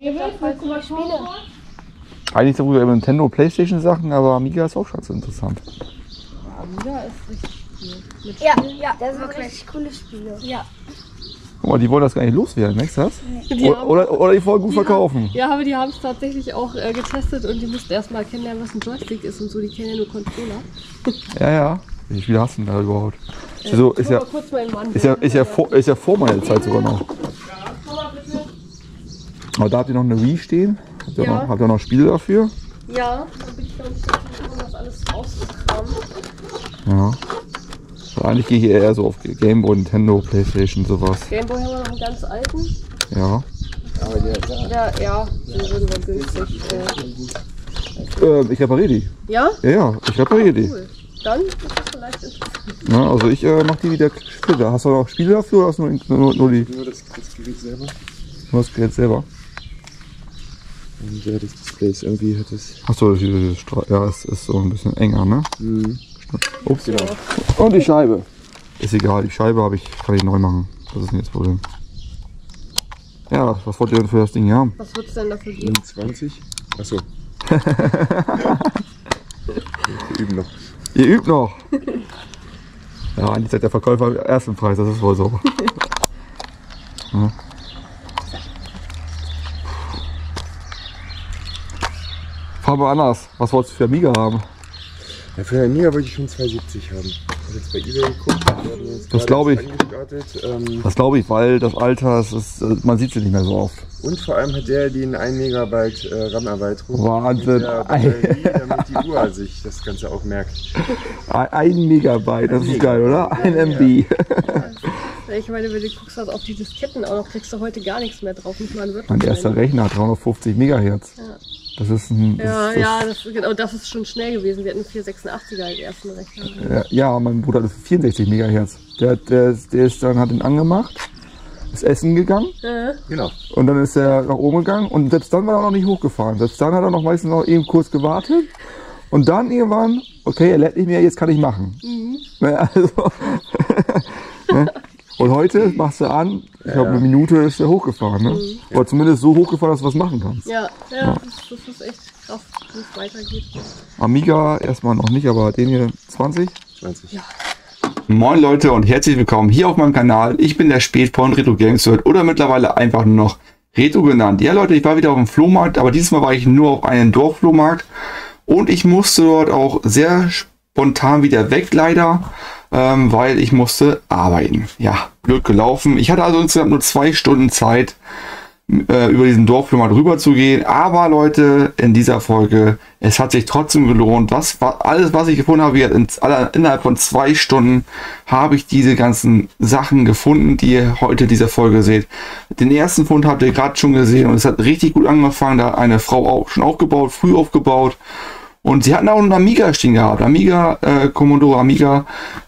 Eigentlich darüber über Nintendo und Playstation Sachen, aber Amiga ist auch schon so interessant. Amiga ist richtig cool. Ja, das sind richtig coole Spiele. Ja. Guck mal, die wollen das gar nicht loswerden, merkst du das? Oder die wollen gut verkaufen. Ja, aber die haben es tatsächlich auch getestet und die mussten erstmal kennenlernen, was ein Joystick ist und so. Die kennen ja nur Controller. Ja. Wie viele hast du denn da überhaupt? Ist ja vor meiner Zeit sogar noch. Aber da habt ihr noch eine Wii stehen? Habt ihr noch Spiele dafür? Ja, da bin ich ganz sicher, um das alles rauszukramen. Ja. Also eigentlich gehe ich eher so auf Gameboy, Nintendo, Playstation, sowas. Gameboy haben wir noch einen ganz alten. Ja. Aber den würden wir günstig. Ich repariere die. Ja? Ja, ich repariere die. Cool. Dann ist das vielleicht interessant. Na, also ich mache die wieder später. Hast du noch Spiele dafür oder hast du nur die? Nur das Gerät selber. Nur das Gerät selber. Und ja, das Display ist irgendwie hat es. Achso, ja, es ist so ein bisschen enger, ne? Mhm. Ups, genau. Und die Scheibe. Ist egal, die Scheibe kann ich neu machen. Das ist nicht das Problem. Ja, was wollt ihr denn für das Ding hier haben? Was wird es denn dafür geben? 20? Achso. Wir üben noch. Ihr übt noch? Ja, eigentlich sagt der Verkäufer ersten Preis, das ist wohl so. Ja. Fahren wir anders. Was wolltest du für Amiga haben? Ja, für Amiga wollte ich schon 270 haben. Ich habe jetzt bei eBay geguckt. Das glaube ich. Das glaube ich, weil das Alter, man sieht sie nicht mehr so oft. Und vor allem hat der den 1 Megabyte RAM-Erweiterung. Wahnsinn. Damit die Uhr sich das Ganze auch merkt. 1 Megabyte, das ist geil, oder? 1 MB. Ich meine, wenn du guckst auf die Disketten auch noch, kriegst du heute gar nichts mehr drauf. Nicht mal ein Mein erster Rechner hat 350 Megahertz. Ja. Das ist ein. Das ist schon schnell gewesen. Wir hatten 486er als ersten Rechner. Ja, mein Bruder hat 64 Megahertz. Der hat ihn angemacht, ist essen gegangen. Genau. Und dann ist er nach oben gegangen und selbst dann war er noch nicht hochgefahren. Selbst dann hat er noch meistens noch eben kurz gewartet. Und dann irgendwann, okay, er lädt nicht mehr, jetzt kann ich machen. Also, ne? Und heute machst du an, ich glaube eine Minute ist er hochgefahren, ne? Oder zumindest so hochgefahren, dass du was machen kannst. Ja. Das ist echt krass, wie es weitergeht. Amiga erstmal noch nicht, aber den hier 20? 20. Ja. Moin Leute und herzlich willkommen hier auf meinem Kanal. Ich bin der Spätporn Retro Games Nerd oder mittlerweile einfach nur noch Retro genannt. Ja Leute, ich war wieder auf dem Flohmarkt, aber dieses Mal war ich nur auf einem Dorfflohmarkt und ich musste dort auch sehr spontan wieder weg leider. Weil ich musste arbeiten. Ja, blöd gelaufen. Ich hatte also insgesamt nur 2 Stunden Zeit, über diesen Dorfflohmarkt rüber zu gehen. Aber Leute, in dieser Folge, es hat sich trotzdem gelohnt. Alles, was ich gefunden habe, innerhalb von 2 Stunden habe ich diese ganzen Sachen gefunden, die ihr heute in dieser Folge seht. Den ersten Fund habt ihr gerade schon gesehen und es hat richtig gut angefangen. Da hat eine Frau auch schon aufgebaut, früh aufgebaut. Und sie hatten auch einen Amiga stehen gehabt. Amiga, Commodore Amiga.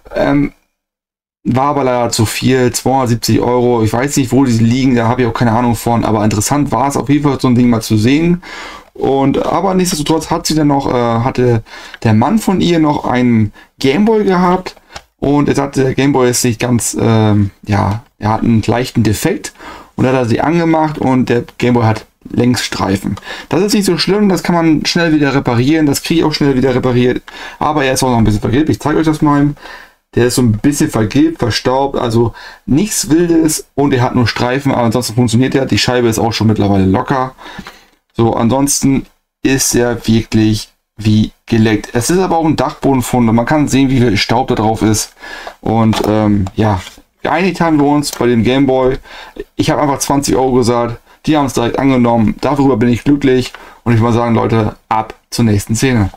War aber leider zu viel, 270 €. Ich weiß nicht, wo die liegen, da habe ich auch keine Ahnung von. Aber interessant war es auf jeden Fall, so ein Ding mal zu sehen. Aber nichtsdestotrotz hat sie dann noch, hatte der Mann von ihr noch einen Gameboy gehabt. Und er sagte, der Gameboy ist nicht ganz, er hat einen leichten Defekt. Und da hat er sie angemacht und der Gameboy hat Längsstreifen. Das ist nicht so schlimm, das kann man schnell wieder reparieren, das kriege ich auch schnell wieder repariert, aber er ist auch noch ein bisschen vergilbt. Ich zeige euch das mal. Der ist so ein bisschen vergilbt, verstaubt, also nichts Wildes und er hat nur Streifen, aber ansonsten funktioniert er. Die Scheibe ist auch schon mittlerweile locker. So, ansonsten ist er wirklich wie geleckt. Es ist aber auch ein Dachbodenfund und man kann sehen, wie viel Staub da drauf ist. Und geeinigt haben wir uns bei dem Gameboy. Ich habe einfach 20 € gesagt. Die haben es direkt angenommen. Darüber bin ich glücklich. Und ich würde mal sagen, Leute, ab zur nächsten Szene.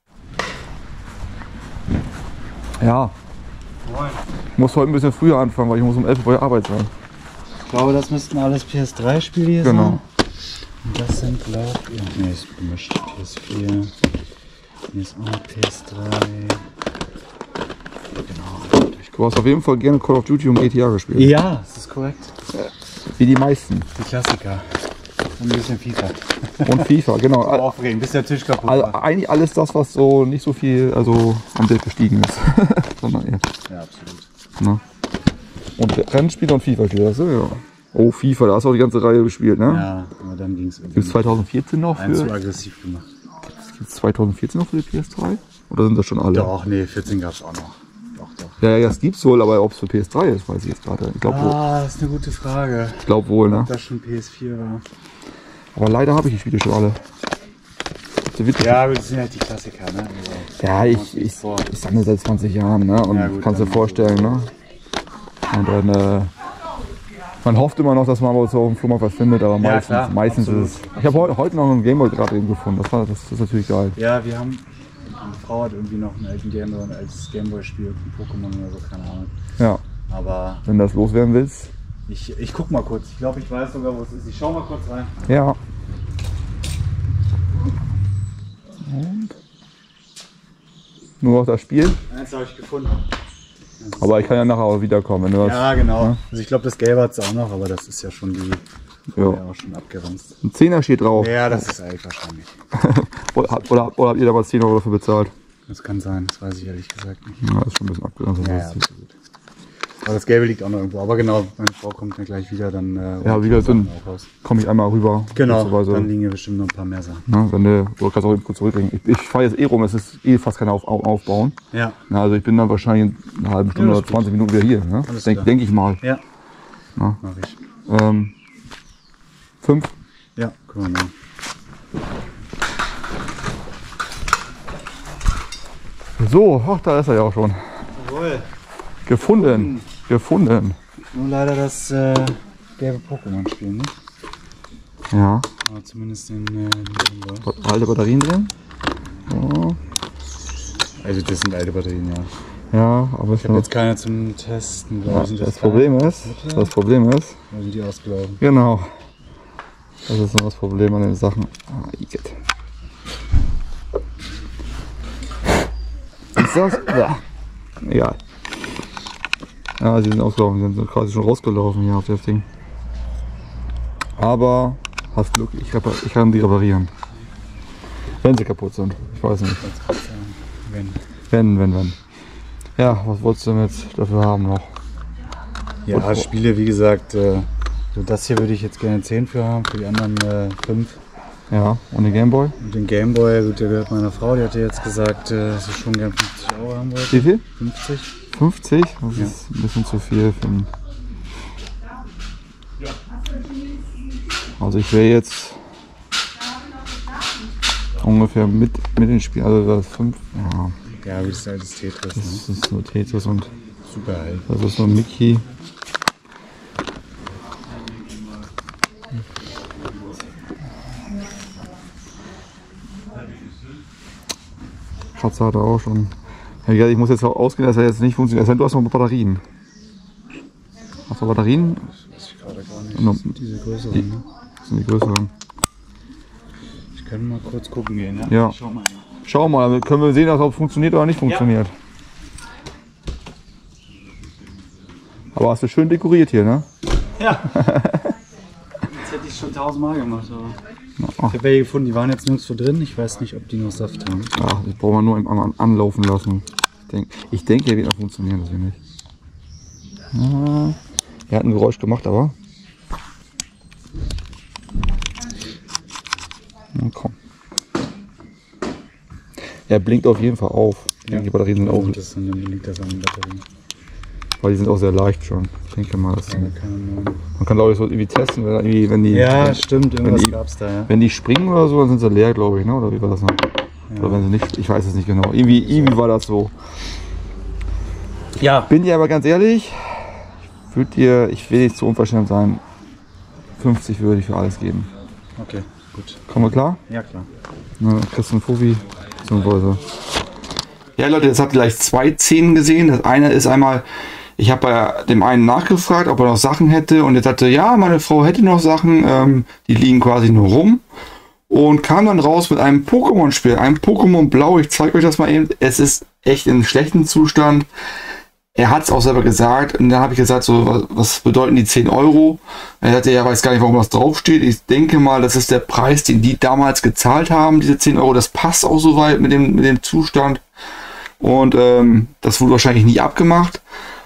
Ja. Moin. Ich muss heute ein bisschen früher anfangen, weil ich muss um 11 Uhr bei der Arbeit sein. Ich glaube, das müssten alles PS3-Spiele hier Genau. sein. Und das sind, glaube ich, ne, ist gemischt. PS4. Hier ist auch PS3. Genau. Du hast auf jeden Fall gerne Call of Duty und GTA gespielt. Ja, das ist korrekt. Wie die meisten. Die Klassiker. Und ein bisschen FIFA. Und FIFA, genau. Aufregend, bis der Tisch kaputt war. Eigentlich alles das, was so nicht so viel am Bild gestiegen ist. Sondern eher. Ja, absolut. Na. Und Rennspiele und FIFA-Spiele, das ja. Oh, FIFA, da hast du auch die ganze Reihe gespielt, ne? Ja, aber dann ging es irgendwie. Gibt es 2014 noch Eins zu für? aggressiv gemacht. Gibt es 2014 noch für die PS3? Oder sind das schon alle? Doch, nee, 14 gab es auch noch. Doch. Ja, das gibt's wohl, aber ob es für PS3 ist, weiß ich jetzt gerade. Ich glaube wohl. Das ist eine gute Frage. Ich glaube wohl, ne? Ob das schon PS4 war. Aber leider habe ich die Spiele schon alle. Ja, aber das sind halt die Klassiker, ne? Also, Ja, ich sammle seit 20 Jahren, ne? Und Ja, gut, kannst dir dann- vorstellen, ne? Und dann, man hofft immer noch, dass man aber so auf dem Flohmarkt was findet, aber Ja, klar, meistens ist es. Ich habe heute noch einen Gameboy gerade eben gefunden, das ist natürlich geil. Ja, meine Frau hat irgendwie noch einen alten Gameboy, ein altes Gameboy-Spiel, ein Pokémon oder so, keine Ahnung. Ja, Aber wenn du das loswerden willst. ich guck mal kurz. Ich glaube, ich weiß sogar, wo es ist. Ich schau mal kurz rein. Ja. Und nur noch das Spiel, Eins habe ich gefunden. aber ich kann ja nachher auch wiederkommen. Wenn du das, Ja, genau. Also ich glaube, das Gelbe hat es auch noch, aber das ist ja schon Ja. auch schon abgeranzt. Ein 10er steht drauf. Ja, das ist alt wahrscheinlich. Oder habt ihr damals 10 Euro dafür bezahlt? Das kann sein, das weiß ich ehrlich gesagt nicht. Ja, das ist schon ein bisschen abgeranzt. Ja, absolut. Aber das Gelbe liegt auch noch irgendwo. Aber genau, meine Frau kommt dann gleich wieder, dann Ja, wieder sind, auch raus. komme ich einmal rüber. Genau, beziehungsweise, dann liegen hier bestimmt noch ein paar mehr Sachen. ne, wenn du kannst auch kurz zurückbringen. Ich fahre jetzt rum, es ist fast kein Aufbauen. Ja, Na, also ich bin dann wahrscheinlich in einer halben Stunde Ja, oder 20 Minuten wieder hier. Ne? Alles klar. Denk ich mal. ja. Ja. Mach ich. 5. Ja, können wir machen. So, ach, da ist er ja auch schon. Jawohl. Gefunden. Nur leider das gelbe Pokémon-Spiel, ne? Ja. Aber zumindest den Gameboy. Alte Batterien drin. Ja, Also das sind alte Batterien, ja. ja, aber Ich habe jetzt keine zum Testen, glaube ich. Sind das Problem ist, Oder sind die ausgelaufen? genau. Das ist noch das Problem an den Sachen. Igitt. Ist das? Ja. Egal. Ja, sie sind ausgelaufen, sie sind quasi schon rausgelaufen hier auf das Ding. Aber hast Glück, ich kann die reparieren. Wenn sie kaputt sind. Ich weiß nicht. Wenn. Ja, was wolltest du denn jetzt dafür haben noch? Ja, Spiele, wie gesagt, so das hier würde ich jetzt gerne 10 für haben, für die anderen 5. Ja, und den Gameboy? Und den Gameboy, gut, der gehört meiner Frau, die hatte jetzt gesagt, dass sie schon gern 50 Euro haben wollte. Wie viel? 50. 50? Das ist ein bisschen zu viel für einen. Also ich wäre jetzt ungefähr mit den Spielen, also das 5, ja, Ja, wie das altes Tetris, ne? das ist nur Tetris und Super alt. das ist nur Mickey. Kratzer hat er auch schon. Ja, wie gesagt, ich muss jetzt auch ausgehen, dass er jetzt nicht funktioniert. Du hast noch Batterien. Hast du Batterien? Das ist gerade gar nicht. No. Das sind diese größeren, ne? Das sind die größeren. Ich kann mal kurz gucken gehen, ja? Ja. Schau mal. Schau mal, damit können wir sehen, ob es funktioniert oder nicht funktioniert. Aber hast du schön dekoriert hier, ne? Ja. Jetzt hätte ich schon 1000-mal gemacht, aber. Ich habe welche gefunden, die waren jetzt nirgendwo drin. Ich weiß nicht, ob die noch Saft haben. Ach, das brauchen wir nur im anlaufen lassen. Ich denke, er wird noch funktionieren, das hier nicht. Ja, er hat ein Geräusch gemacht, aber. Na komm. Er blinkt auf jeden Fall auf. Ich denke, die Batterien sind auch, Das dann liegt das an den Batterien. weil die sind auch sehr leicht schon. Ich denke mal, das Keine neuen. man kann, glaube ich, so irgendwie testen, wenn die, Ja, stimmt, irgendwas die- gab's da, ja. wenn die springen oder so, dann sind sie leer, glaube ich, ne? Oder wie war das noch? Oder wenn sie nicht, ich weiß es nicht genau. Irgendwie war das so. Ja. Bin dir aber ganz ehrlich, ich will nicht zu unverschämt sein, 50 würde ich für alles geben. Okay, gut. Kommen wir klar? Ja, klar. Ne, kriegst du einen Fuffi, beziehungsweise. Ja Leute, jetzt habt ihr gleich 2 Szenen gesehen. Das eine ist einmal, ich habe bei dem einen nachgefragt, ob er noch Sachen hätte, und er sagte, ja, meine Frau hätte noch Sachen, die liegen quasi nur rum, und kam dann raus mit einem Pokémon-Spiel, einem Pokémon Blau. Ich zeige euch das mal eben. Es ist echt in schlechtem Zustand. Er hat es auch selber gesagt, und dann habe ich gesagt, so, was bedeuten die 10 Euro? Er sagte, er weiß gar nicht, warum das draufsteht. Ich denke mal, das ist der Preis, den die damals gezahlt haben, diese 10 Euro. Das passt auch soweit mit dem Zustand. Und das wurde wahrscheinlich nie abgemacht.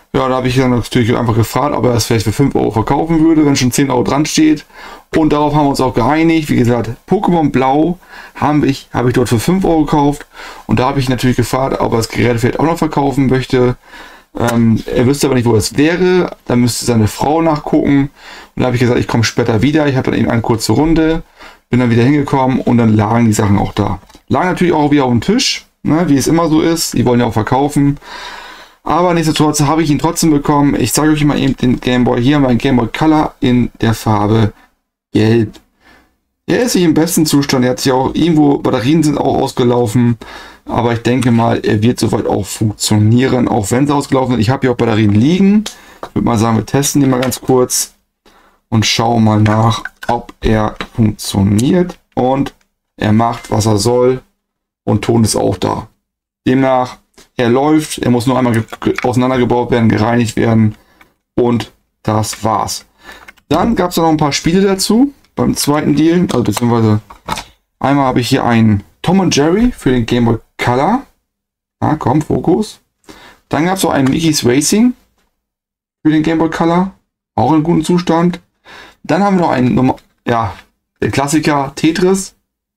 Ja, da habe ich dann natürlich einfach gefragt, ob er es vielleicht für 5 Euro verkaufen würde, wenn schon 10 Euro dran steht. Und darauf haben wir uns auch geeinigt. Wie gesagt, Pokémon Blau habe ich dort für 5 Euro gekauft. Und da habe ich natürlich gefragt, ob er das Gerät vielleicht auch noch verkaufen möchte. Er wüsste aber nicht, wo das wäre. Da müsste seine Frau nachgucken. Und da habe ich gesagt, ich komme später wieder. Ich habe dann eben eine kurze Runde. Bin dann wieder hingekommen und dann lagen die Sachen auch da. Lagen natürlich auch wieder auf dem Tisch, ne, wie es immer so ist. Die wollen ja auch verkaufen. Aber nichtsdestotrotz habe ich ihn trotzdem bekommen. Ich zeige euch mal eben den Game Boy. Hier haben wir einen Game Boy Color in der Farbe Gelb. Er ist nicht im besten Zustand. Er hat sich auch irgendwo, Batterien sind auch ausgelaufen. Aber ich denke mal, er wird soweit auch funktionieren, auch wenn sie ausgelaufen sind. Ich habe hier auch Batterien liegen. Ich würde mal sagen, wir testen die mal ganz kurz und schauen mal nach, ob er funktioniert. Und er macht, was er soll. Und Ton ist auch da. Demnach, er läuft. Er muss nur einmal auseinandergebaut werden, gereinigt werden. Und das war's. Dann gab es noch ein paar Spiele dazu. Beim zweiten Deal. Also beziehungsweise einmal habe ich hier einen Tom und Jerry für den Game Boy Color. Ah, komm, Fokus. Dann gab es auch einen Mickey's Racing für den Game Boy Color. Auch in gutem Zustand. Dann haben wir noch einen, ja, der Klassiker Tetris.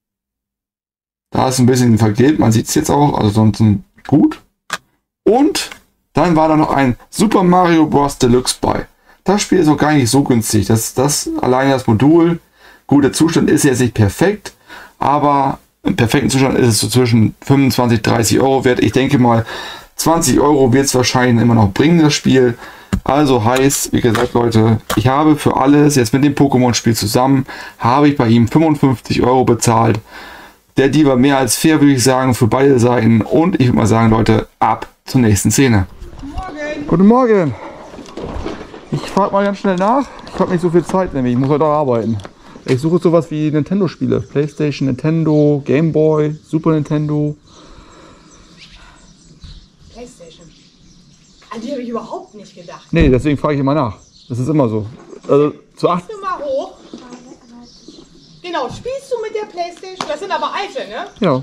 Da ist ein bisschen vergilbt, man sieht es jetzt auch, also sonst gut. Und dann war da noch ein Super Mario Bros. Deluxe bei. Das Spiel ist auch gar nicht so günstig. Das alleine das Modul. Gut, der Zustand ist jetzt nicht perfekt, aber im perfekten Zustand ist es so zwischen 25 und 30 Euro wert. Ich denke mal, 20 Euro wird es wahrscheinlich immer noch bringen, das Spiel. Also heißt, wie gesagt, Leute, ich habe für alles, jetzt mit dem Pokémon-Spiel zusammen, habe ich bei ihm 55 Euro bezahlt. Der Deal war mehr als fair, würde ich sagen, für beide Seiten. Und ich würde mal sagen, Leute, ab zur nächsten Szene. Morgen. Guten Morgen. Ich frage mal ganz schnell nach. Ich habe nicht so viel Zeit, nämlich ich muss heute auch arbeiten. Ich suche sowas wie Nintendo-Spiele. PlayStation, Nintendo, Game Boy, Super Nintendo. PlayStation. An die habe ich überhaupt nicht gedacht. Nee, deswegen frage ich immer nach. Das ist immer so. Also zu 8. Gehst du mal hoch? Genau, spielst du mit der PlayStation? Das sind aber alte, ne? Ja.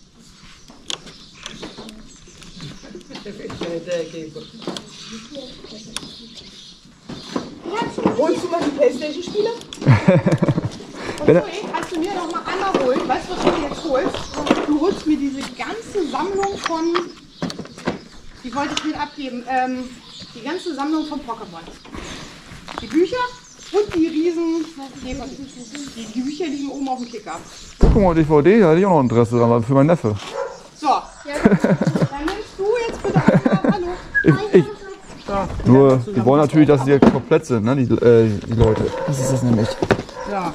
Holst du mal die PlayStation-Spiele? Und kannst du mir noch mal einmal holen? Weißt du, was du jetzt holst? Du holst mir diese ganze Sammlung von... Die wollte ich mir abgeben. Die ganze Sammlung von Pokémon. Die Bücher und die riesen... Die Bücher liegen oben auf dem Kicker. Pokémon DVD, da hatte ich auch noch Interesse dran, für meinen Neffe. So, dann nimmst du jetzt bitte einmal... Hallo. Nur, die wollen natürlich, dass die komplett sind, ne? Die Leute. Das ist das nämlich. Ja.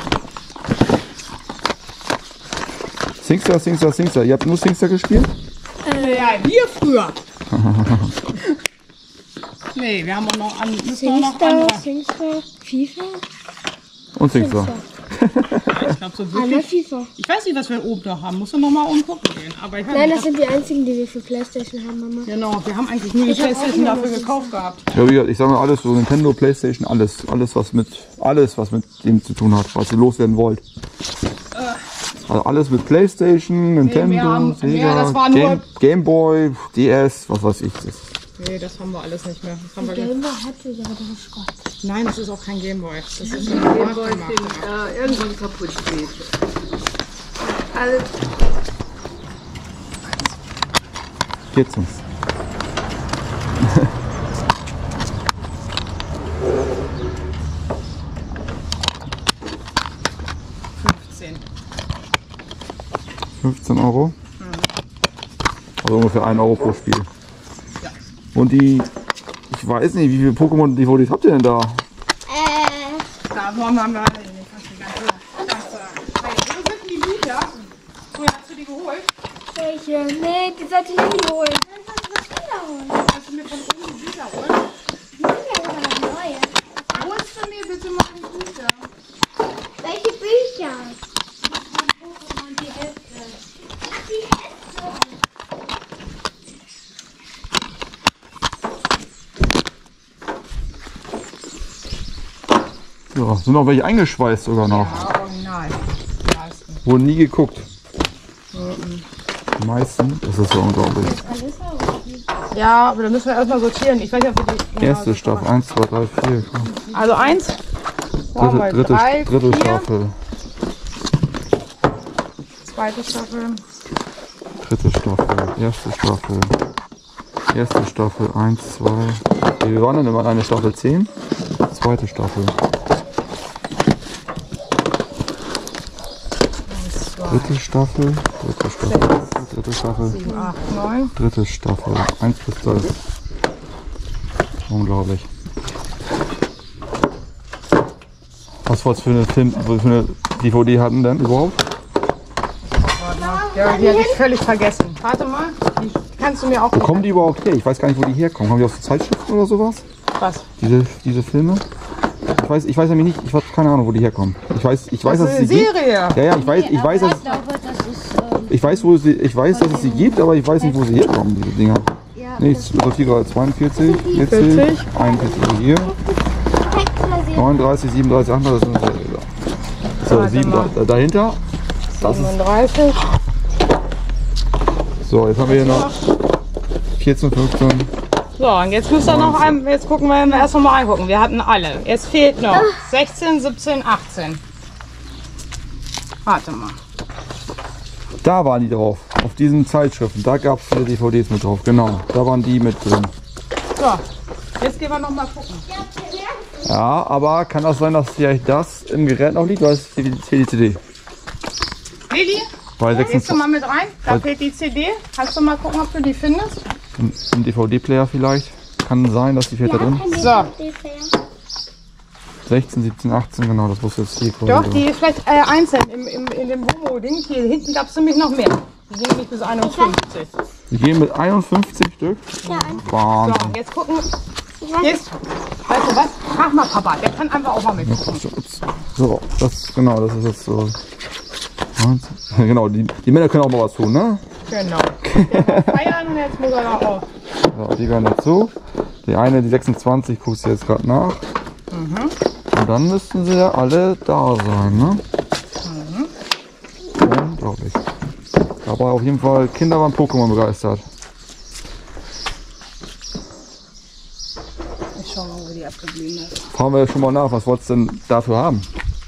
Singstar. Ihr habt nur Singstar gespielt? Ja, wir früher. Nee, wir haben auch noch an. Singstar, FIFA. Und Singstar. Ich glaube so wirklich. FIFA. Ich weiß nicht, was wir oben noch haben. Musst du noch mal umgucken gehen. Aber ich weiß Nein, nicht, das sind die einzigen, die wir für PlayStation haben, Mama. genau, wir haben eigentlich nur die PlayStation dafür gekauft gehabt. Ja, wie gesagt, ich sage mal alles, so Nintendo, PlayStation, alles was mit dem zu tun hat, was ihr loswerden wollt. Also alles mit PlayStation, Nintendo, Sega, Game Boy, DS, was weiß ich. Nee, das haben wir alles nicht mehr. Das haben wir Gameboy hatte ich, aber das ist Gott. Nein, das ist auch kein Gameboy. Das ist ein Gameboy, den irgendwann kaputt geht. Alles. 14. €15. Also ungefähr 1 Euro pro Spiel. Ja. Und die, ich weiß nicht, wie viele Pokémon-DVDs habt ihr denn da? Davon haben wir alle nicht. Wo sind die Bücher? Oder hast du die geholt? Welche? Nee, die sollte ich nicht holen. Dann sollst du das wieder holen. Kannst du mir von oben die Bücher holen? Die sind ja sogar noch neue. Holst du mir bitte mal die Bücher? Welche Bücher? Die Hälfte. Ach, die Hälfte. Ja, sind noch welche eingeschweißt sogar noch. Ja, original. Die meisten. Wurden nie geguckt. Die meisten, das ist ja unglaublich. Ja, aber da müssen wir erstmal sortieren. Ich weiß nicht, ob wir die... Erste Staffel, 1, 2, 3, 4. Also 1. Dritte Staffel. Zweite Staffel. Dritte Staffel, erste Staffel, 1, 2. Wir waren dann immer eine Staffel 10. Zweite Staffel. Dritte Staffel. 7, 8, 9. Dritte Staffel, 1 bis 12. Unglaublich. Was wollt's für eine für eine DVD hatten denn überhaupt? Ja, die hatte ich völlig vergessen. Warte mal, die kannst du mir auch... Wo kommen die überhaupt her? Ich weiß gar nicht, wo die herkommen. Haben die aus Zeitschriften oder sowas? Was? Diese Filme? Ich weiß nämlich nicht, ich habe keine Ahnung, wo die herkommen. Ich weiß, dass es sie gibt. Serie. Ja, ich weiß, dass es sie gibt, aber ich weiß nicht, wo sie herkommen, diese Dinger. Nee, ich sortiere gerade 42, 40, 41 hier. 39, 37, 38, das sind so, 37. Dahinter. Das 37. So, jetzt haben wir hier noch 14, 15. So, und jetzt müsst ihr noch jetzt gucken wir erst noch mal angucken. Wir hatten alle. Es fehlt noch 16, 17, 18. Warte mal. Da waren die drauf, auf diesen Zeitschriften. Da gab es viele DVDs mit drauf, genau. Da waren die mit drin. So, jetzt gehen wir noch mal gucken. Ja, aber kann das sein, dass vielleicht das im Gerät noch liegt? Oder ist die CD? Lili, Bei gehst du 26 mal mit rein? Da fehlt die CD. Kannst du mal gucken, ob du die findest? im DVD-Player vielleicht. Kann sein, dass die fehlt da drin. So. 16, 17, 18, genau, das muss jetzt hier kommen. Doch, die ist vielleicht einzeln in dem Womo-Ding. Hier hinten gab es nämlich noch mehr. Die gehen nicht bis 51. Wir gehen mit 51 Stück. Ja, Wahnsinn. So, jetzt gucken. Jetzt, weißt du was? Mach mal, Papa. Der kann einfach auch mal mitgucken. So, das ist jetzt so. Genau, die Männer können auch mal was tun, ne? Genau. Der war feiern und jetzt muss er da auch. So, die gehören dazu. Die eine, die 26, guckst du jetzt gerade nach. Und dann müssten sie ja alle da sein, ne? Unglaublich. Aber auf jeden Fall, Kinder waren Pokémon begeistert. Ich schau mal, wo die abgeblieben ist. Fragen wir schon mal nach, was wolltest du denn dafür haben?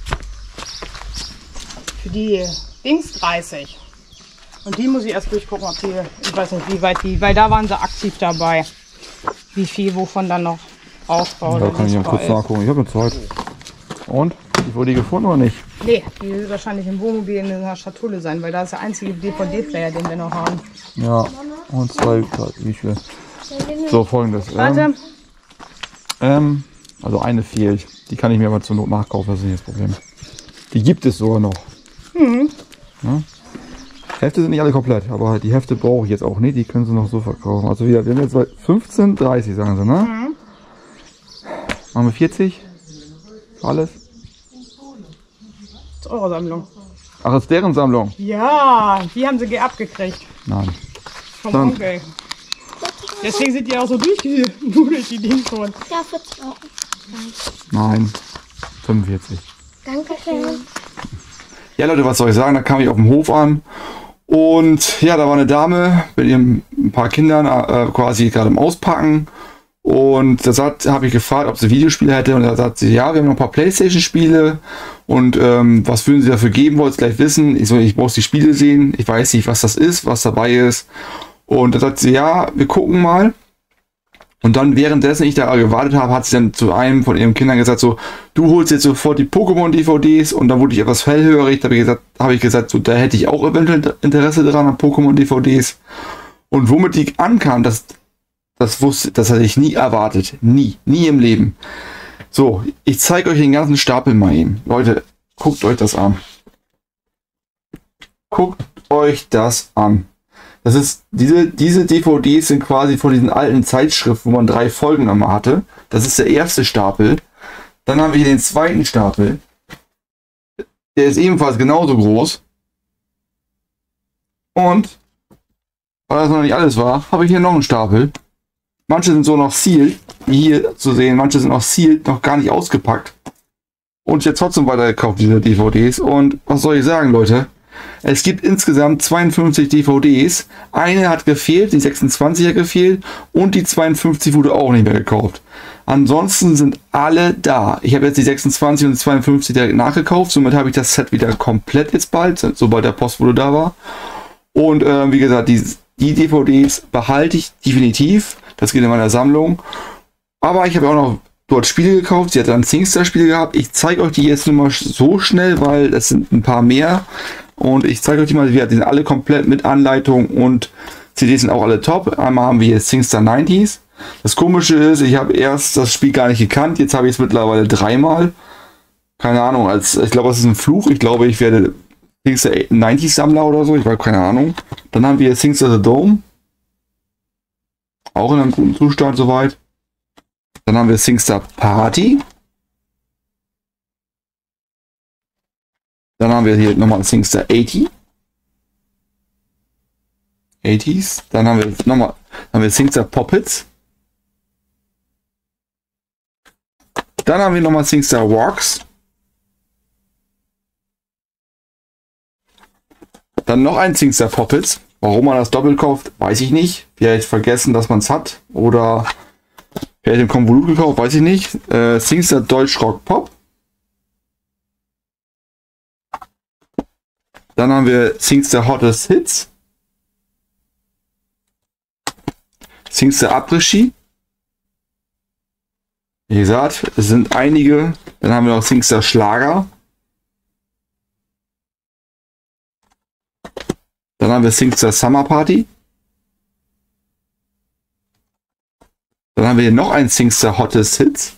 Für die Dings 30. Und die muss ich erst durchgucken, ob die, ich weiß nicht, wie weit die, weil da waren sie aktiv dabei. Wie viel, wovon dann noch rausbauen. Da kann ich mal kurz nachgucken. Ich habe eine Zeit. Und? Die wurde die gefunden oder nicht? Nee, die wird wahrscheinlich im Wohnmobil in einer Schatulle sein, weil da ist der einzige DVD-Player, den wir noch haben. Ja, und zwei, wie viel? So, folgendes. Warte. Also eine fehlt. Die kann ich mir aber zur Not nachkaufen, das ist nicht das Problem. Die gibt es sogar noch. Ja? Hefte sind nicht alle komplett, aber die Hefte brauche ich jetzt auch nicht. Die können sie noch so verkaufen. Also wieder, wir haben jetzt bei 15, 30 sagen sie, ne? Machen wir 40? Alles? Das ist eure Sammlung. Ach, das ist deren Sammlung? Ja, die haben sie abgekriegt. Nein. Vom Dann- Onkel. Deswegen sind die auch so durchgenudelt, die Dinge schon. Ja, 40 Euro. Nein. 45. Dankeschön. Ja Leute, was soll ich sagen? Da kam ich auf dem Hof an und ja, da war eine Dame mit ihren ein paar Kindern quasi gerade im Auspacken und da habe ich gefragt, ob sie Videospiele hätte und da sagt sie, ja, wir haben noch ein paar Playstation-Spiele und was würden sie dafür geben, wollt ihr gleich wissen. Ich so, ich muss die Spiele sehen, ich weiß nicht, was das ist, was dabei ist und da sagt sie, ja, wir gucken mal. Und dann währenddessen ich da gewartet habe, hat sie dann zu einem von ihren Kindern gesagt, so, du holst jetzt sofort die Pokémon-DVDs und dann wurde ich etwas hellhörig, da habe ich gesagt, so, da hätte ich auch eventuell Interesse dran an Pokémon-DVDs. Und womit die ankam, das hatte ich nie erwartet. Nie im Leben. So, ich zeige euch den ganzen Stapel mal eben. Leute, guckt euch das an. Guckt euch das an. Das ist, diese DVDs sind quasi von diesen alten Zeitschriften, wo man 3 Folgen einmal hatte. Das ist der erste Stapel. Dann haben wir hier den zweiten Stapel. Der ist ebenfalls genauso groß. Und, weil das noch nicht alles war, habe ich hier noch einen Stapel. Manche sind so noch sealed, wie hier zu sehen. Manche sind noch sealed, noch gar nicht ausgepackt. Und ich habe trotzdem weitergekauft, diese DVDs. Und was soll ich sagen, Leute? Es gibt insgesamt 52 DVDs. Eine hat gefehlt, die 26 hat gefehlt und die 52 wurde auch nicht mehr gekauft. Ansonsten sind alle da. Ich habe jetzt die 26 und die 52 direkt nachgekauft. Somit habe ich das Set wieder komplett jetzt bald, sobald der Postbote da war. Und wie gesagt, die DVDs behalte ich definitiv. Das geht in meiner Sammlung. Aber ich habe auch noch dort Spiele gekauft. Sie hat dann SingStar-Spiele gehabt. Ich zeige euch die jetzt nur mal so schnell, weil es sind ein paar mehr. Und ich zeige euch die mal. Die sind alle komplett mit Anleitung und CDs sind auch alle top. Einmal haben wir hier SingStar 90s. Das Komische ist, ich habe erst das Spiel gar nicht gekannt. Jetzt habe ich es mittlerweile dreimal. Keine Ahnung. Ich glaube, das ist ein Fluch. Ich glaube, ich werde SingStar 90s Sammler oder so. Ich habe keine Ahnung. Dann haben wir SingStar The Dome. Auch in einem guten Zustand soweit. Dann haben wir SingStar Party. Dann haben wir hier nochmal SingStar 80. 80s. Dann haben wir SingStar Poppets. Dann haben wir nochmal SingStar Walks. Dann noch ein SingStar Poppets. Warum man das doppelt kauft, weiß ich nicht. Vielleicht vergessen, dass man es hat. Oder vielleicht im Konvolut gekauft, weiß ich nicht. SingStar Deutsch Rock Pop. Dann haben wir SingStar Hottest Hits. SingStar Après-Ski. Wie gesagt, es sind einige. Dann haben wir noch SingStar Schlager. Dann haben wir SingStar Summer Party. Dann haben wir hier noch ein SingStar Hottest Hits.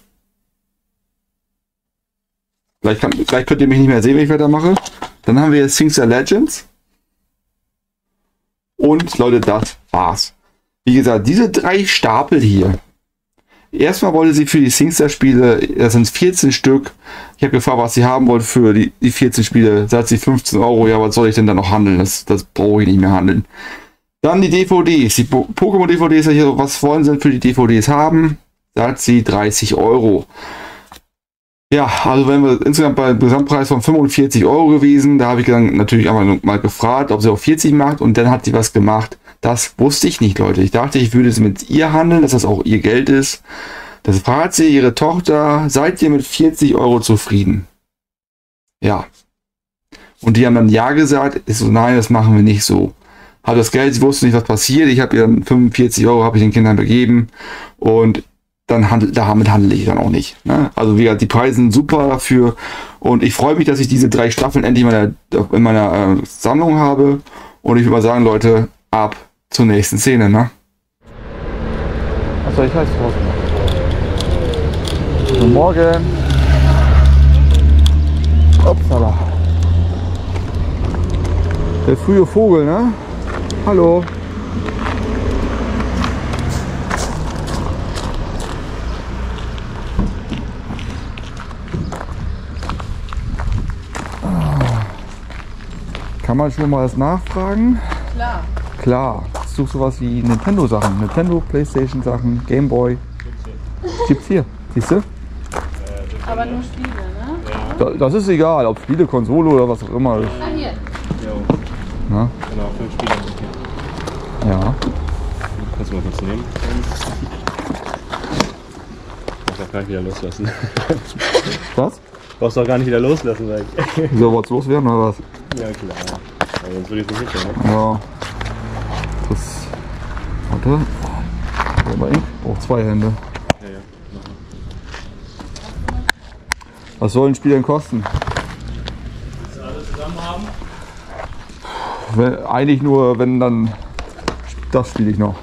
Gleich könnt ihr mich nicht mehr sehen, wenn ich weitermache. Dann haben wir SingStar Legends. Und Leute, das war's. Wie gesagt, diese 3 Stapel hier. Erstmal wollte sie für die SingStar-Spiele, das sind 14 Stück. Ich habe gefragt, was sie haben wollte für die 14 Spiele. Sagt sie 15 Euro. Ja, was soll ich denn da noch handeln? Das brauche ich nicht mehr handeln. Dann die DVDs. Die Pokémon-DVDs, was wollen sie denn für die DVDs haben? Sagt sie 30 Euro. Ja, also wenn wir insgesamt bei einem Gesamtpreis von 45 Euro gewesen, da habe ich dann natürlich einmal mal gefragt, ob sie auch 40 macht und dann hat sie was gemacht. Das wusste ich nicht, Leute. Ich dachte, ich würde es mit ihr handeln, dass das auch ihr Geld ist. Das fragt sie ihre Tochter, seid ihr mit 40 Euro zufrieden? Ja. Und die haben dann ja gesagt. Ich so, nein, das machen wir nicht so. Habe das Geld, ich wusste nicht, was passiert. Ich habe ihr dann 45 Euro habe ich den Kindern gegeben und dann damit handle ich dann auch nicht. Ne? Also wie gesagt, die Preise sind super dafür und ich freue mich, dass ich diese 3 Staffeln endlich in meiner Sammlung habe. Und ich würde mal sagen, Leute, ab zur nächsten Szene, ne? Was soll ich heiß draußen machen? Guten Morgen. Upsala. Der frühe Vogel, ne? Hallo. Kann man schon mal was nachfragen? Klar. Klar. Suchst du was wie Nintendo-Sachen? Nintendo, Playstation-Sachen, Gameboy? Gibt's hier. Siehst du? Aber nur Spiele, ne? Das ist egal, ob Spiele, Konsole oder was auch immer. Ah, hier. Na? Genau, 5 Spieler sind hier. Ja. Kannst du mal kurz nehmen? Brauchst auch gar nicht wieder loslassen. Was? Brauchst auch gar nicht wieder loslassen, sag ich. Wieso, wollt's loswerden oder was? Ja, klar. Aber sonst würde ich es nicht hinkriegen, ne? Ja. Das. Warte. Aber ich brauche 2 Hände. Ja, ja. Was soll ein Spiel denn kosten? Willst du alle zusammen haben? Eigentlich nur, wenn dann. Das spiele ich noch.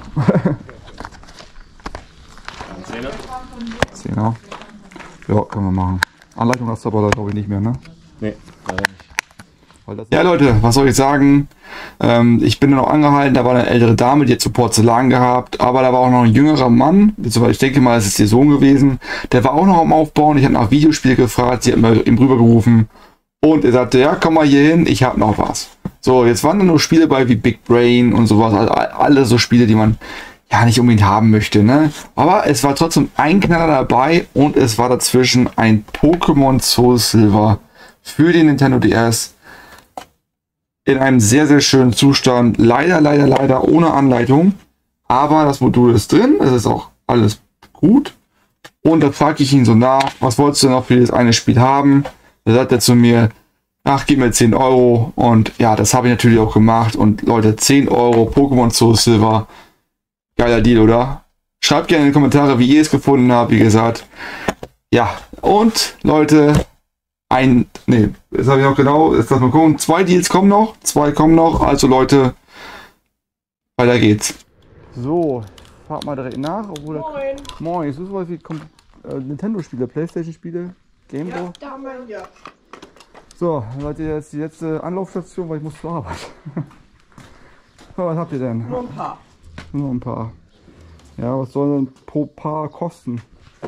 Ein 10er? 10er. Ja, können wir machen. Anleitung hast du aber da glaube ich nicht mehr, ne? Nee, leider nicht. Ja Leute, was soll ich sagen? Ich bin dann auch angehalten, da war eine ältere Dame, die hat so Porzellan gehabt, aber da war auch noch ein jüngerer Mann, ich denke mal, es ist ihr Sohn gewesen, der war auch noch am Aufbauen, ich habe nach Videospiele gefragt, sie hat mir ihm rübergerufen und er sagte, ja komm mal hier hin, ich habe noch was. So, jetzt waren dann nur Spiele bei wie Big Brain und sowas, also alle so Spiele, die man ja nicht unbedingt haben möchte, ne? Aber es war trotzdem ein Knaller dabei und es war dazwischen ein Pokémon Soul Silver für den Nintendo DS. in einem sehr, sehr schönen Zustand. Leider ohne Anleitung. Aber das Modul ist drin. Es ist auch alles gut. Und da frage ich ihn so nach, was wolltest du noch für das eine Spiel haben? Da sagt er zu mir, ach, gib mir 10 Euro. Und ja, das habe ich natürlich auch gemacht. Und Leute, 10 Euro Pokémon Soul Silver. Geiler Deal, oder? Schreibt gerne in die Kommentare, wie ihr es gefunden habt, wie gesagt. Ja, und Leute, jetzt habe ich noch genau, jetzt lass mal gucken, 2 Deals kommen noch, 2 kommen noch, also Leute, weiter geht's. So, frag mal direkt nach, obwohl Moin, jetzt ist was wie Nintendo-Spiele, Playstation-Spiele, Game Boy. Da haben wir ihn hier. So, Leute, jetzt die letzte Anlaufstation, weil ich muss zur Arbeit. So, was habt ihr denn? Nur ein paar. Nur ein paar. Ja, was soll denn pro Paar kosten?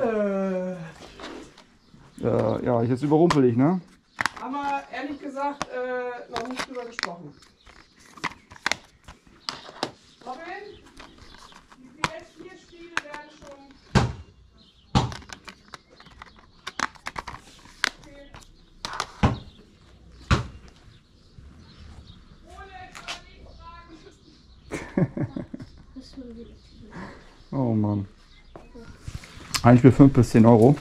Ja, jetzt überrumpel ich, ne? Haben wir ehrlich gesagt noch nicht drüber gesprochen. Robin, die PS4-Spiele werden schon... Oh Mann. Eigentlich für 5 bis 10 Euro.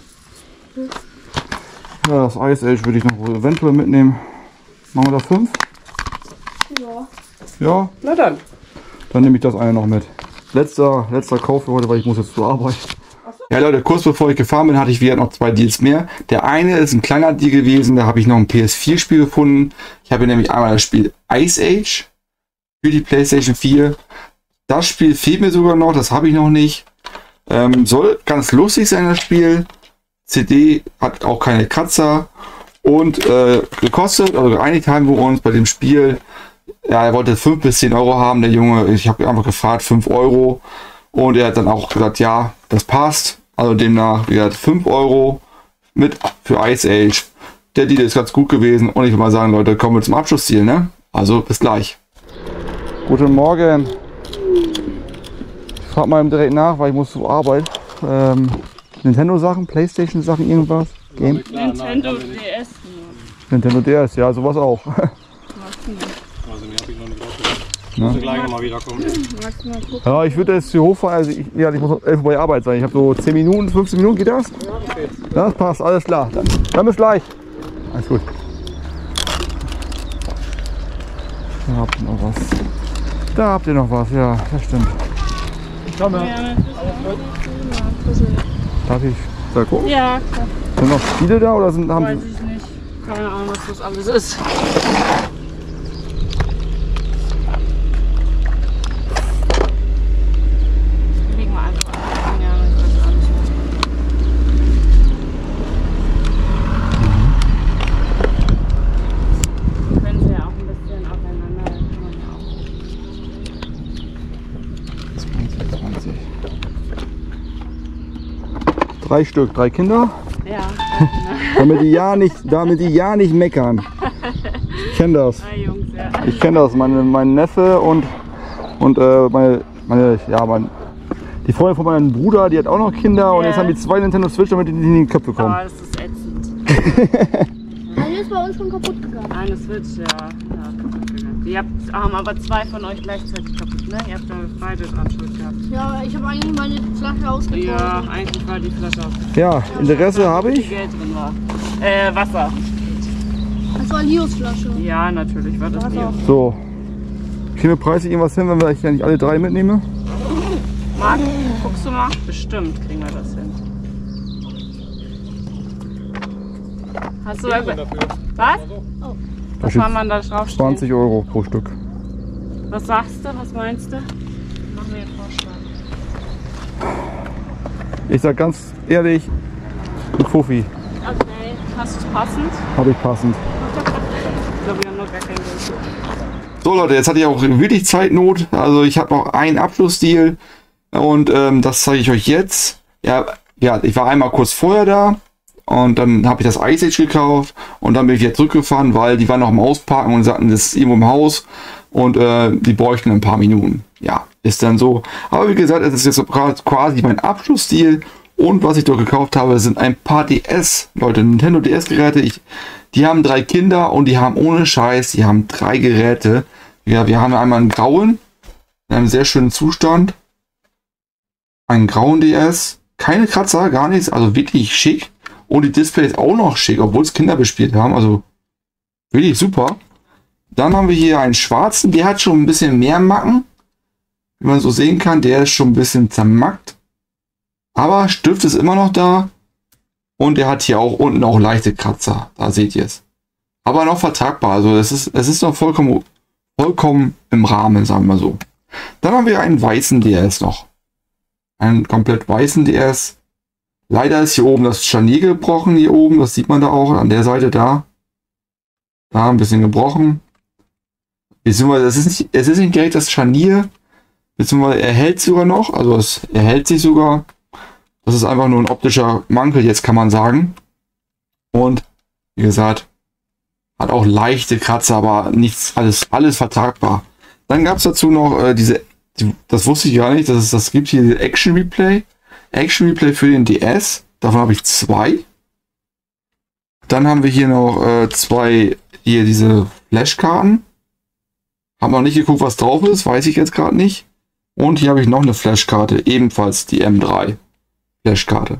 Ja, das Ice Age würde ich noch eventuell mitnehmen. Machen wir da 5? Ja. Ja? Na dann. Dann nehme ich das eine noch mit. Letzter Kauf für heute, weil ich muss jetzt zur Arbeit. Ja Leute, kurz bevor ich gefahren bin, hatte ich wieder noch 2 Deals mehr. Der eine ist ein kleiner Deal gewesen, da habe ich noch ein PS4-Spiel gefunden. Ich habe hier nämlich einmal das Spiel Ice Age für die PlayStation 4. Das Spiel fehlt mir sogar noch, das habe ich noch nicht. Soll ganz lustig sein, das Spiel. CD hat auch keine Kratzer. Und gekostet, also geeinigt haben wir uns bei dem Spiel. Ja, er wollte 5 bis 10 Euro haben, der Junge. Ich habe einfach gefragt, 5 Euro. Und er hat dann auch gesagt, ja, das passt. Also demnach, wie gesagt, 5 Euro mit für Ice Age. Der Deal ist ganz gut gewesen. Und ich will mal sagen, Leute, kommen wir zum Abschlussziel, ne? Also bis gleich. Guten Morgen. Ich frage mal direkt nach, weil ich muss zur Arbeit. Nintendo-Sachen, Playstation-Sachen, irgendwas? Game? Nintendo DS. Nintendo DS, ja, sowas auch. Also, mir habe ich noch nicht rausgehört. Ich muss gleich nochmal wiederkommen. Ja, ich würde jetzt hier hochfahren, also ich muss um 11 Uhr bei der Arbeit sein. Ich habe so 10 Minuten, 15 Minuten, geht das? Ja, okay. Das passt, alles klar. Dann bis gleich. Alles gut. Da habt ihr noch was. Da habt ihr noch was, ja, das stimmt. Ich komme. Darf ich da gucken? Ja, klar. Sind noch Spiele da oder haben Weiß ich nicht. Keine Ahnung, was das alles ist. Legen wir einfach an. Ja, ich weiß auch nicht. Können sie ja auch ein bisschen aufeinander. Kann man ja auch. 20. 3 Stück, 3 Kinder. Ja. Damit die ja nicht meckern. Ich kenne das. Drei Jungs, ja. Ich kenne das. Mein Neffe und die Freundin von meinem Bruder, die hat auch noch Kinder und jetzt haben die 2 Nintendo Switch, damit die nicht in die Köpfe kommen. Oh, das ist ätzend. Eine ist bei uns schon kaputt gegangen. Eine Switch, ja, kaputt gegangen. Ihr haben aber 2 von euch gleichzeitig kaputt, ne? Ihr habt da beide dran Schuld gehabt. Ja, ich habe eigentlich meine Flasche ausgetragen. Ja, eigentlich war die Flasche ausgetragen. Ja, Interesse habe Wie ich. Geld drin war. Wasser. Das war Lios Flasche. Ja, natürlich war das Leo. So. Kriegen wir preislich irgendwas hin, wenn ich ja nicht alle 3 mitnehme? Marc, guckst du mal? Bestimmt kriegen wir das hin. Hast du irgendwas? Was? Oh. Was kann man da draufstehen? 20 Euro pro Stück. Was sagst du? Was meinst du? Mach mir einen Vorschlag. Ich sag ganz ehrlich, ein Fuffi. Okay, hast du es passend? Habe ich passend. Ich glaube, wir haben noch gar kein Geld. So Leute, jetzt hatte ich auch wirklich Zeitnot. Also ich habe noch einen Abschlussdeal und das zeige ich euch jetzt. Ja, ich war einmal kurz vorher da und dann habe ich das Ice Age gekauft und dann bin ich wieder zurückgefahren, weil die waren noch im Ausparken und sagten, das ist irgendwo im Haus und die bräuchten ein paar Minuten. Ja, ist dann so. Aber wie gesagt, es ist jetzt quasi mein Abschlussdeal und was ich dort gekauft habe, sind ein paar DS, Leute, Nintendo DS-Geräte. Die haben 3 Kinder und die haben ohne Scheiß, die haben 3 Geräte. Ja, wir haben einmal einen grauen, in einem sehr schönen Zustand. Einen grauen DS. Keine Kratzer, gar nichts, also wirklich schick. Und die Displays auch noch schick, obwohl es Kinder bespielt haben, also wirklich super. Dann haben wir hier einen schwarzen, der hat schon ein bisschen mehr Macken. Wie man so sehen kann, der ist schon ein bisschen zermackt. Aber Stift ist immer noch da. Und der hat hier auch unten auch leichte Kratzer. Da seht ihr es. Aber noch vertragbar. Also es ist noch vollkommen im Rahmen, sagen wir mal so. Dann haben wir einen weißen DS noch. Einen komplett weißen DS. Leider ist hier oben das Scharnier gebrochen. Hier oben, das sieht man da auch an der Seite da. Da ein bisschen gebrochen. Beziehungsweise es ist nicht direkt das Scharnier. Beziehungsweise er hält sogar noch. Also es erhält sich sogar. Das ist einfach nur ein optischer Mankel, jetzt kann man sagen. Und wie gesagt, hat auch leichte Kratzer, aber nichts, alles vertragbar. Dann gab es dazu noch das wusste ich gar nicht, dass es das gibt hier, Action Replay. Action Replay für den DS. Davon habe ich 2. Dann haben wir hier noch 2, hier diese Flashkarten. Habe noch nicht geguckt, was drauf ist, weiß ich jetzt gerade nicht. Und hier habe ich noch eine Flashkarte, ebenfalls die M3 Flashkarte.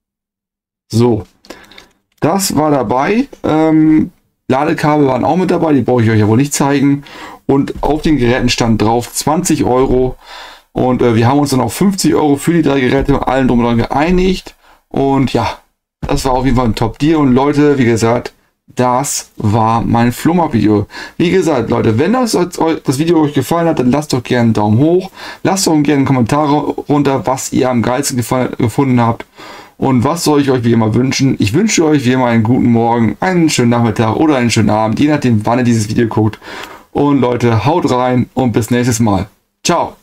So, das war dabei. Ladekabel waren auch mit dabei, die brauche ich euch ja wohl nicht zeigen. Und auf den Geräten stand drauf 20 Euro. Und wir haben uns dann auf 50 Euro für die 3 Geräte und allen drum und dran geeinigt. Und ja, das war auf jeden Fall ein Top-Deal. Und Leute, wie gesagt, das war mein Flohmarkt-Video. Wie gesagt, Leute, wenn das Video euch gefallen hat, dann lasst doch gerne einen Daumen hoch. Lasst doch gerne Kommentare runter, was ihr am geilsten gefunden habt. Und was soll ich euch wie immer wünschen? Ich wünsche euch wie immer einen guten Morgen, einen schönen Nachmittag oder einen schönen Abend, je nachdem, wann ihr dieses Video guckt. Und Leute, haut rein und bis nächstes Mal. Ciao!